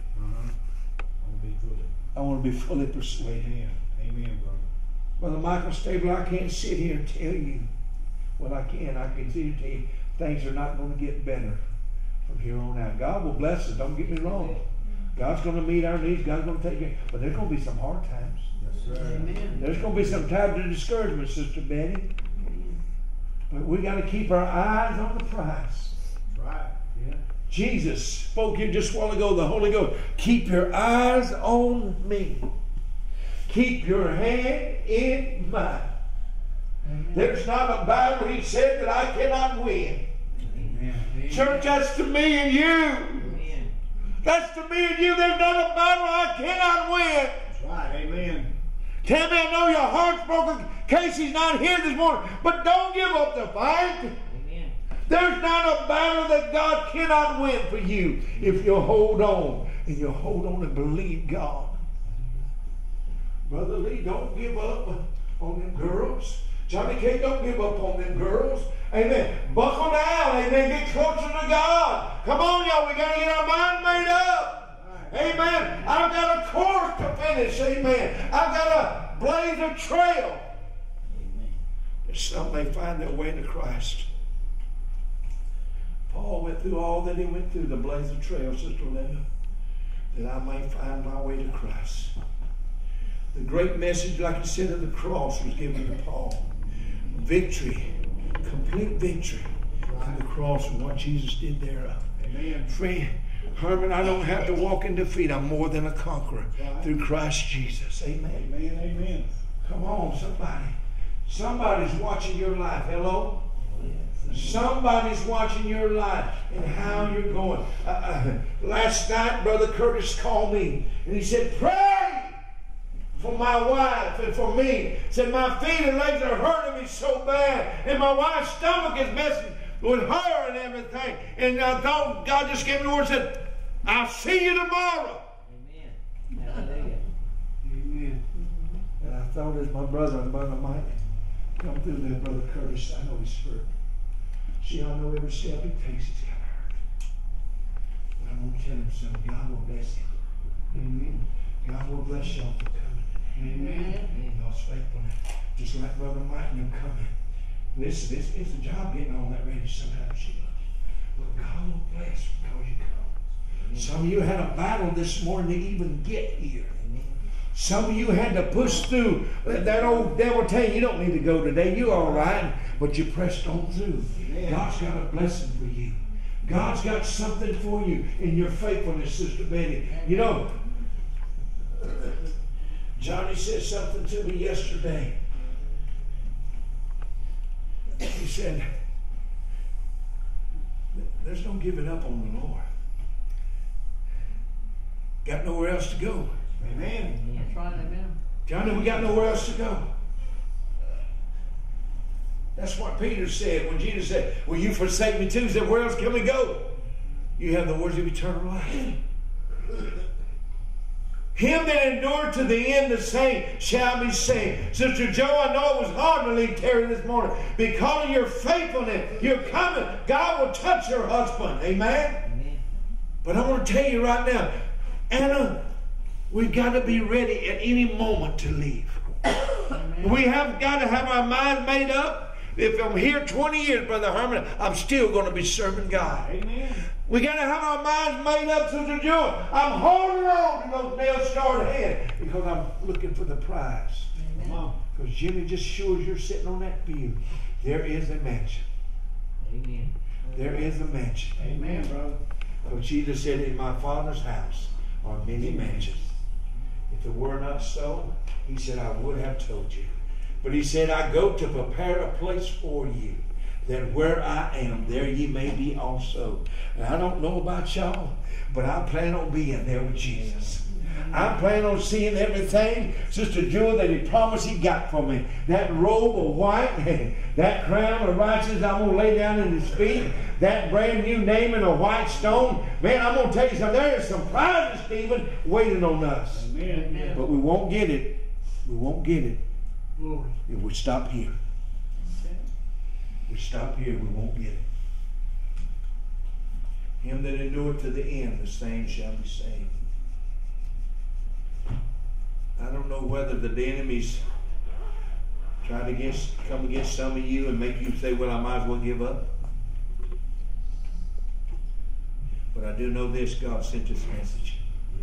I want to be fully persuaded. Amen. Amen, brother. Brother Michael Stabler, I can't sit here and tell you what I can. I can sit here and tell you things are not going to get better from here on out. God will bless us, don't get me wrong. God's going to meet our needs. God's going to take care. But there's going to be some hard times. Yes, sir. Amen. There's going to be some times of discouragement, Sister Betty. But we got to keep our eyes on the prize. That's right. Yeah. Jesus spoke here just a while ago, the Holy Ghost. Keep your eyes on me. Keep your hand in mine. Amen. There's not a battle, he said, that I cannot win. Amen. Church, that's to me and you. Amen. That's to me and you. There's not a battle I cannot win. That's right. Amen. Tell me, I know your heart's broken. Casey's not here this morning, but don't give up the fight. Amen. There's not a battle that God cannot win for you if you hold on and you hold on and believe God. Brother Lee, don't give up on them girls. Johnny K, don't give up on them girls. Amen. Buckle down. Amen. Get closer to God. Come on, y'all. We got to get our mind made up. Amen. I've got a course to finish. Amen. I've got to blaze a trail. Amen. That some may find their way to Christ. Paul went through all that he went through to blaze a trail, Sister Linda, that I may find my way to Christ. The great message, like you said, of the cross was given to Paul. Victory, complete victory on the cross and what Jesus did thereof. Amen. Friend Herman, I don't have to walk in defeat. I'm more than a conqueror through Christ Jesus. Amen. Amen. Amen. Come on, somebody. Somebody's watching your life. Hello? Somebody's watching your life and how you're going. Last night, Brother Curtis called me and he said, pray for my wife and for me. Said, my feet and legs are hurting me so bad. And my wife's stomach is messing with her and everything. And I thought God just gave me the word and said, I'll see you tomorrow. Amen. Hallelujah. Amen. And I thought as my brother and Brother Mike come through there, Brother Curtis, I know he's hurt. See, I know every step he takes, he's got hurt. But I'm going to tell him something. God will bless him. Amen. God will bless y'all for coming. Amen. Y'all's faithfulness. Just like Brother Mike and them coming. Listen, it's a job getting on that radio sometimes, but God will bless because you come. Some of you had a battle this morning to even get here. Some of you had to push through. That old devil tell you don't need to go today. You're all right. But you pressed on through. God's got a blessing for you. God's got something for you in your faithfulness, Sister Betty. You know, Johnny said something to me yesterday. He said, there's no giving up on the Lord. Got nowhere else to go. Amen. That's right, amen. Johnny, we got nowhere else to go. That's what Peter said when Jesus said, will you forsake me too? He said, where else can we go? You have the words of eternal life. Him that endured to the end, the same shall be saved. Sister Joe, I know it was hard to leave Terry this morning. Because of your faithfulness, you're coming. God will touch your husband. Amen? Amen. But I want to tell you right now, Anna, we've got to be ready at any moment to leave. We have got to have our mind made up. If I'm here 20 years, Brother Herman, I'm still going to be serving God. Amen. We got to have our minds made up, Sister Joy. I'm holding on to those nail-scarred hands because I'm looking for the prize. Because Jimmy just shows you're sitting on that pew. There is a mansion. Amen. There is a mansion. Amen, brother. Because Jesus said, in my Father's house are many mansions. If it were not so, he said, I would have told you. But he said, I go to prepare a place for you, that where I am, there ye may be also. And I don't know about y'all, but I plan on being there with Jesus. I plan on seeing everything, Sister Jewel, that he promised he got for me. That robe of white, that crown of righteousness I'm going to lay down in his feet, that brand new name in a white stone. Man, I'm going to tell you something. There is some prizes, Stephen, waiting on us. Amen. But we won't get it. We won't get it. If we stop here. We stop here, we won't get it. Him that endured to the end, the same shall be saved. I don't know whether the enemy's trying to come against some of you and make you say, well, I might as well give up. But I do know this, God sent this message.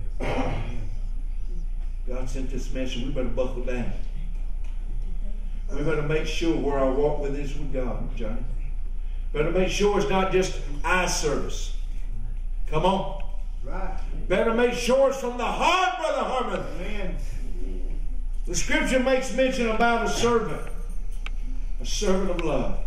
God sent this message. We better buckle down. We better make sure where our walk with is with God, Johnny. Better make sure it's not just eye service. Come on. Right. Better make sure it's from the heart, Brother Herman. Amen. The scripture makes mention about a servant of love.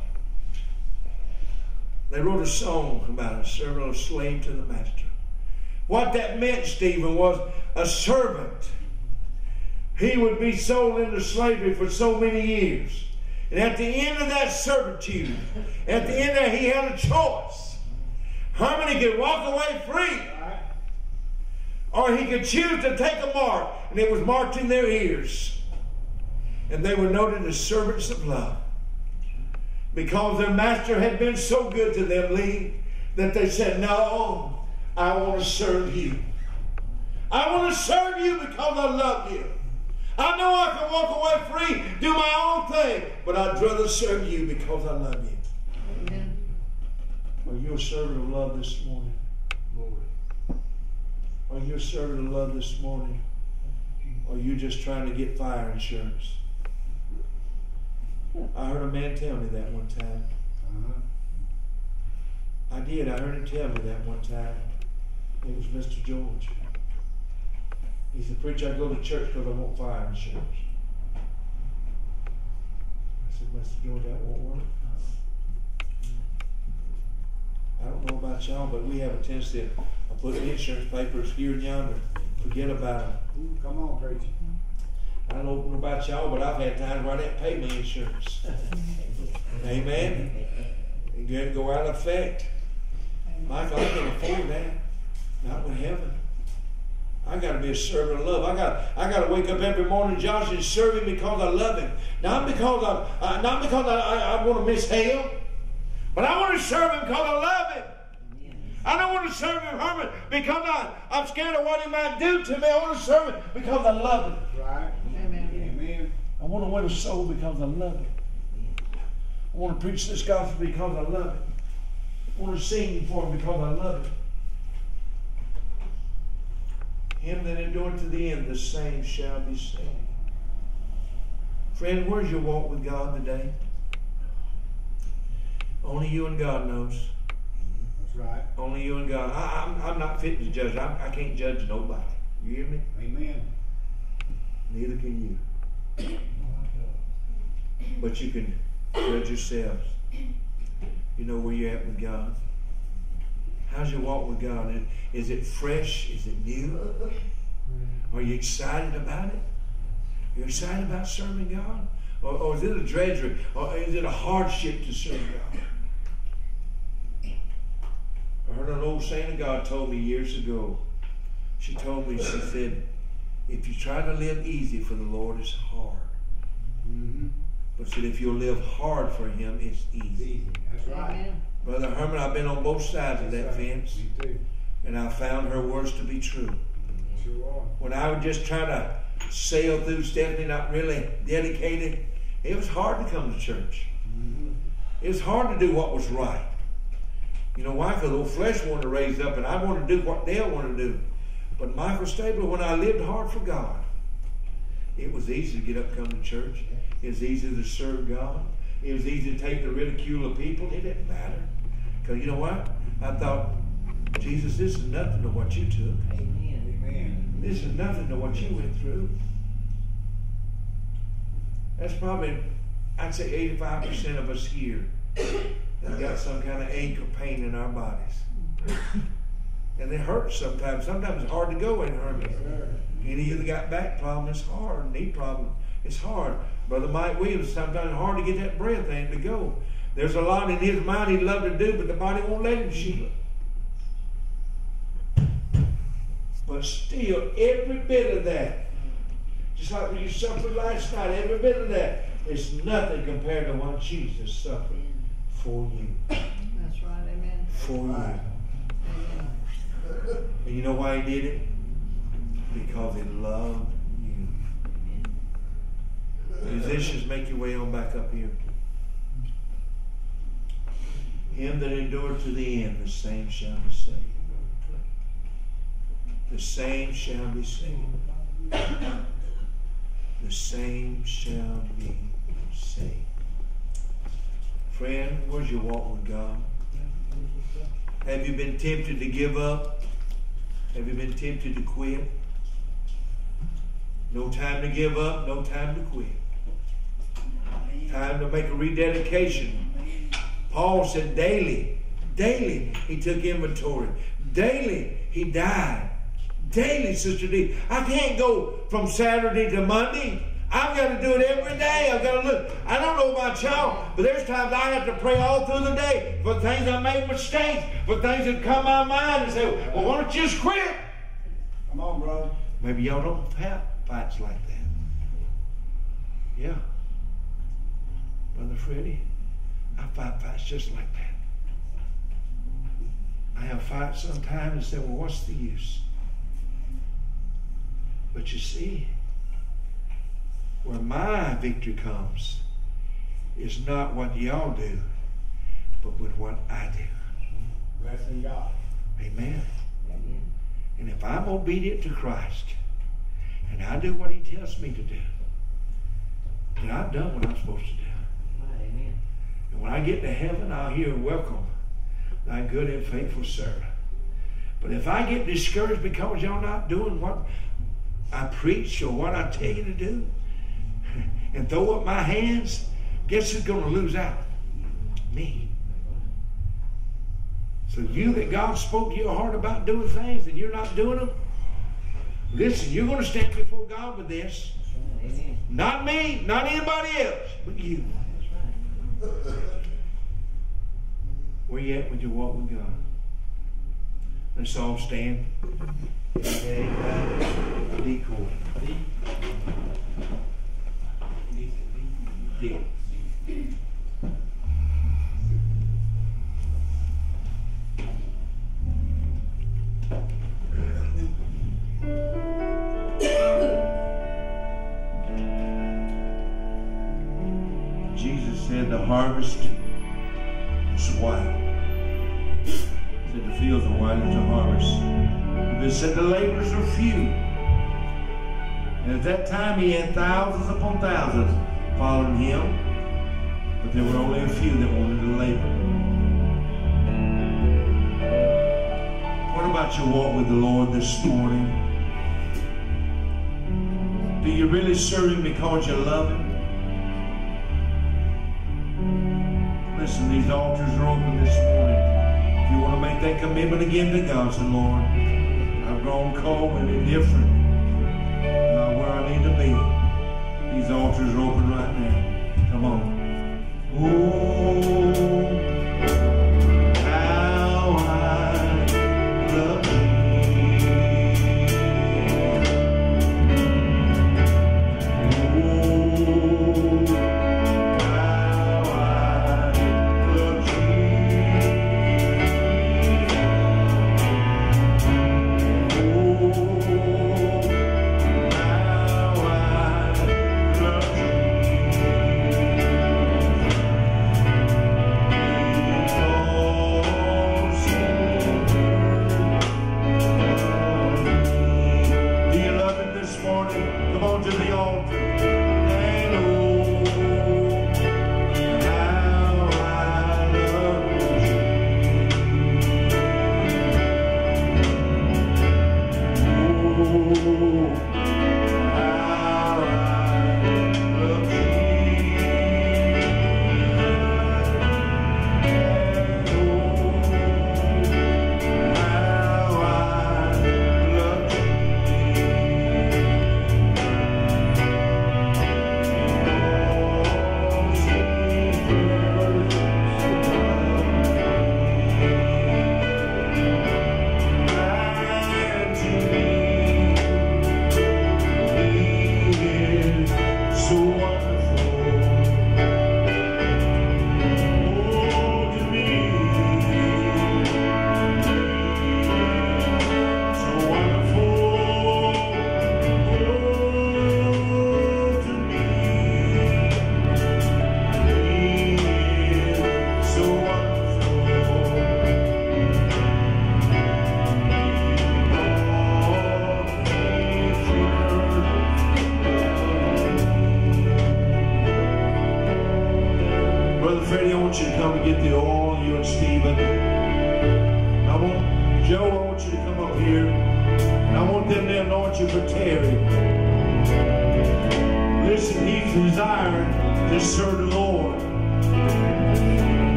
They wrote a song about a servant, a slave to the master. What that meant, Stephen, was a servant. He would be sold into slavery for so many years. And at the end of that servitude, at the end of that, he had a choice. Herman, he could walk away free. Or he could choose to take a mark. And it was marked in their ears. And they were noted as servants of love. Because their master had been so good to them, Lee, that they said, no, I want to serve you. I want to serve you because I love you. I know I can walk away free, do my own thing, but I'd rather serve you because I love you. Amen. Are you a servant of love this morning? Lord. Are you a servant of love this morning? Or are you just trying to get fire insurance? I heard a man tell me that one time. I did. I heard him tell me that one time. It was Mr. George. He said, preacher, I go to church because I want fire insurance. I said, Mr. George, that won't work. I don't know about y'all, but we have a tendency of putting insurance papers here and yonder. Forget about them. Come on, preacher. I don't know about y'all, but I've had times where I didn't pay my insurance. Amen. And get it go out of effect. Michael, I can afford that. Not with heaven. I got to be a servant of love. I got to wake up every morning, Josh, and serve Him because I love Him. Not because I want to miss hell, but I want to serve Him because I love Him. I don't want to serve Him, Herman, because I'm scared of what He might do to me. I want to serve Him because I love Him. Right. Amen. I want to win a soul because I love Him. I want to preach this gospel because I love Him. I want to sing for Him because I love Him. Him that endureth to the end, the same shall be saved. Friend, where's your walk with God today? Only you and God knows. That's right. Only you and God. I'm not fit to judge. I can't judge nobody. You hear me? Amen. Neither can you. But you can judge yourselves. You know where you're at with God. How's your walk with God? Is it fresh? Is it new? Are you excited about it? You're excited about serving God? Or is it a drudgery? Or is it a hardship to serve God? I heard an old saint of God told me years ago. She told me, she said, if you try to live easy for the Lord, it's hard. Mm-hmm. But said if you'll live hard for Him, it's easy. That's right. Amen. Brother Herman, I've been on both sides of that fence. Me too. And I found her words to be true. Sure are. When I would just try to sail through Stephanie, not really dedicated, it was hard to come to church. Mm-hmm. It was hard to do what was right. You know why? Because the old flesh wanted to raise up, and I wanted to do what Dale wanted to do. But Michael Stabler, when I lived hard for God, it was easy to get up and come to church. It was easy to serve God. It was easy to take the ridicule of people. It didn't matter. Because you know what? I thought, Jesus, this is nothing to what you took. Amen. Amen. This is nothing to what you went through. That's probably, I'd say 85% of us here have got some kind of ache or pain in our bodies. And it hurts sometimes. Sometimes it's hard to go in Herman. Any of you that got back problem, it's hard. Knee problem, it's hard. Brother Mike Williams, sometimes it's hard to get that breath thing to go. There's a lot in his mind he'd love to do, but the body won't let him, Sheila. But still, every bit of that, just like when you suffered last night, every bit of that is nothing compared to what Jesus suffered for you. That's right, amen. For you. Amen. And you know why He did it? Because He loved you. Musicians, make your way on back up here. Him that endured to the end, the same shall be saved. The same shall be saved. The same shall be saved. Friend, where's your walk with God? Have you been tempted to give up? Have you been tempted to quit? No time to give up, no time to quit. Time to make a rededication. Paul said daily he took inventory. Daily he died. Daily, Sister D. I can't go from Saturday to Monday. I've got to do it every day. I've got to look. I don't know about y'all, but there's times I have to pray all through the day for things I made mistakes, for things that come my mind and say, well, why don't you just quit? Come on, brother. Maybe y'all don't have fights like that. Yeah. Brother Freddie, I fight fights just like that. I have fights sometimes and say, well, what's the use? But you see, where my victory comes is not what y'all do, but with what I do. Blessing God. Amen. And if I'm obedient to Christ, and I do what He tells me to do, then I've done what I'm supposed to do. Amen. And when I get to heaven, I'll hear, welcome, thy good and faithful servant. But if I get discouraged because y'all not doing what I preach or what I tell you to do, and throw up my hands, guess who's going to lose out? Me. So you that God spoke to your heart about doing things and you're not doing them, listen, you're going to stand before God with this. Amen. Not me, not anybody else, but you. That's right. Where you at with your walk with God? Let's all stand. Decoy. Dick. Jesus said the harvest is white. He said the fields are white as the harvest. He said the laborers are few. And at that time he had thousands upon thousands following him, but there were only a few that wanted to labor. What about your walk with the Lord this morning? Do you really serve him because you love him? Listen, these altars are open this morning. If you want to make that commitment again to God, say, Lord, I've grown cold and indifferent, not where I need to be. These altars are open right now. Come on. Oh, how I love you.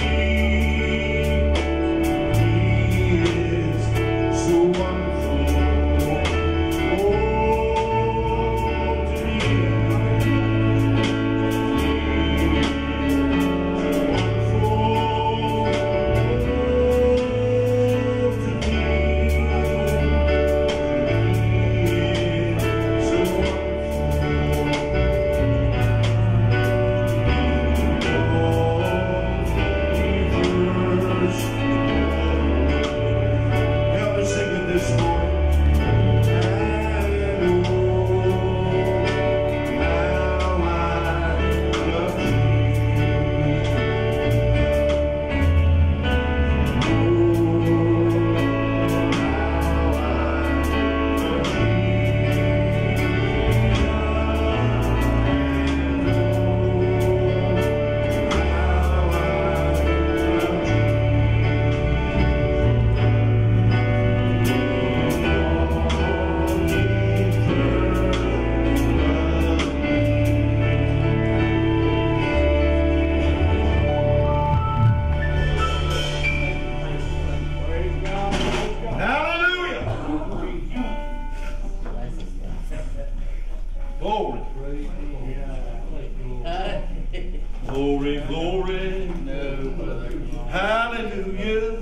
So wonderful. Praise God. Glory, glory. No, brother. Hallelujah.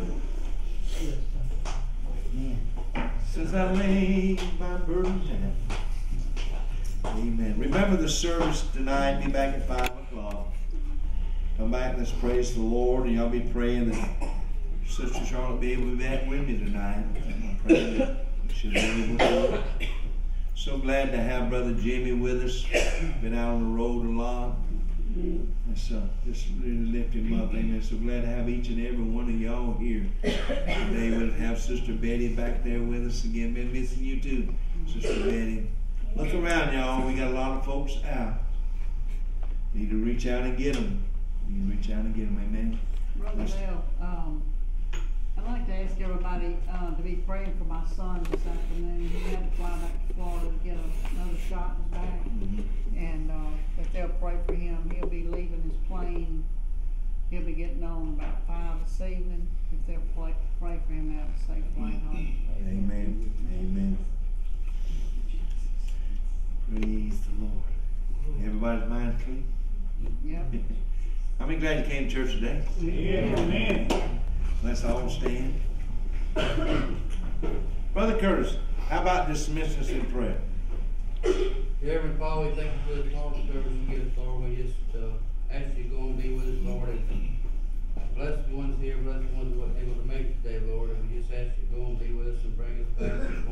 Since I laid my burden down. Amen. Remember the service tonight. Be back at 5 o'clock. Come back and let's praise the Lord. And y'all be praying that Sister Charlotte be able to be back with me tonight. I'm praying that she'll be able to. So glad to have Brother Jimmy with us. Been out on the road a lot. Let's just really lift him up. Amen. So glad to have each and every one of y'all here. Today we'll have Sister Betty back there with us again. Been missing you too, Sister Betty. Look around, y'all. We got a lot of folks out. Need to reach out and get them. Need to reach out and get them. Amen. Brother Bill, I'd like to ask everybody to be praying for my son this afternoon. He had to fly back to Florida to get another shot in his back. And if they'll pray for him, he'll be leaving his plane. He'll be getting on about 5 this evening. If they'll pray for him to have a safe flight home. Amen. Amen. Praise the Lord. Everybody's mind clean? Yep. How many glad you came to church today? Yeah, amen. Let's all stand. Brother Curtis, how about dismissing us in prayer? Reverend Paul, we thank you for this long service you give us, Lord. We just ask you to go and be with us, Lord. And bless the ones here, bless the ones who weren't able to make it today, Lord. And we just ask you to go and be with us and bring us back.